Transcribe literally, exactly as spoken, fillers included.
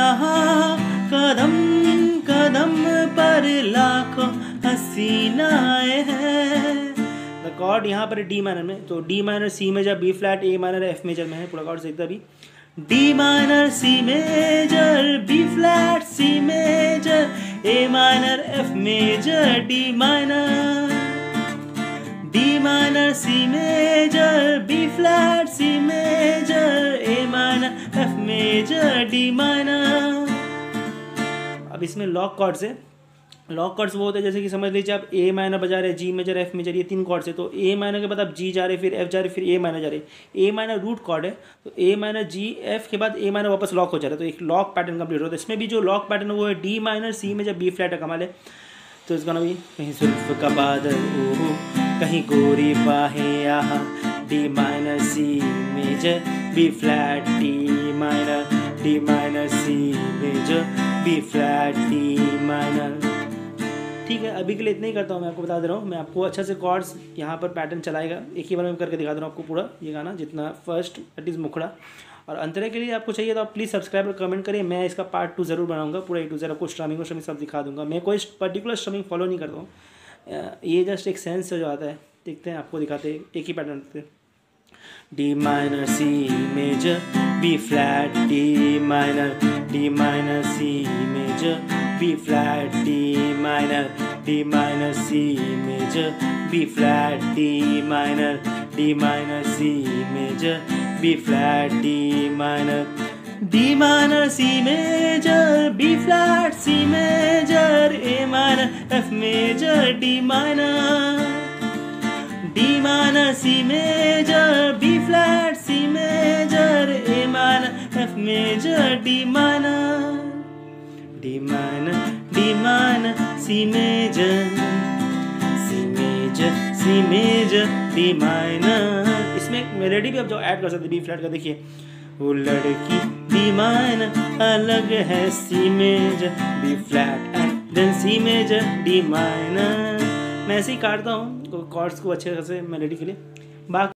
यहाँ कदम कदम पर लाखों हसीनाएं हैं। द कॉर्ड यहाँ पर डी माइनर में, तो D minor C major B flat A minor F major में है। पूरा कॉर्ड सीखता भी D minor C major B flat C major A minor F major D minor, D minor C major B flat C major A minor F major D minor. अब इसमें lock chord से, lock chords वो होते हैं जैसे कि समझ लीजिए आप ए माइनर बजा रहे, जी मेजर एफ मेजर, ये तीन कॉर्ड्स है। तो ए माइनर के बाद आप जी जा रहे, फिर एफ जा रहे, फिर ए माइनर जा रहे। ए माइनर रूट कॉर्ड है, तो ए माइनर जी एफ के बाद ए माइनर वापस लॉक हो जा रहा है, तो एक लॉक पैटर्न कंप्लीट होता है। इसमें भी जो लॉक पैटर्न है वो है D minor C major B flat है, कमाल है। तो इसका ना भी कहीं जुल्फ का बादल ओहो, कहीं गोरी बाहें यहाँ, D minor C major B flat D minor, D minor C major B flat D minor. ठीक है, अभी के लिए इतना ही करता हूँ। मैं आपको बता दे रहा हूँ, मैं आपको अच्छा से कॉर्ड्स यहाँ पर पैटर्न चलाएगा, एक ही बार में करके दिखा दे रहा हूँ आपको पूरा ये गाना, जितना फर्स्ट दैट इज़ मुखड़ा। और अंतरे के लिए आपको चाहिए तो आप प्लीज़ सब्सक्राइब और कमेंट करिए, मैं इसका पार्ट टू ज़रूर बनाऊंगा, पूरा ए टू जेड आपको स्ट्रमिंग और स्ट्रमिंग सब दिखा दूंगा। मैं कोई पर्टिकुलर स्ट्रमिंग फॉलो नहीं करता हूँ, ये जस्ट एक सेंस जो आता है। देखते हैं, आपको दिखाते हैं, एक ही पैटर्न देखते हैं। D minor C major B flat D minor, D minor C major B flat D minor, D minor C major B flat D minor, D minor C major B flat D minor, D minor C major B flat C major A minor F major D minor, D minor C major B flat C major A minor F major D minor, D minor D minor C major C major C major D minor. इसमें एक melody भी आप जो add कर सकते हैं B flat का, देखिए वो लड़की डी माइनर अलग है C major B flat and then C major D minor. मैं ऐसे ही काटता हूँ कॉर्ड्स को अच्छे से मेलोडी के लिए। बाकी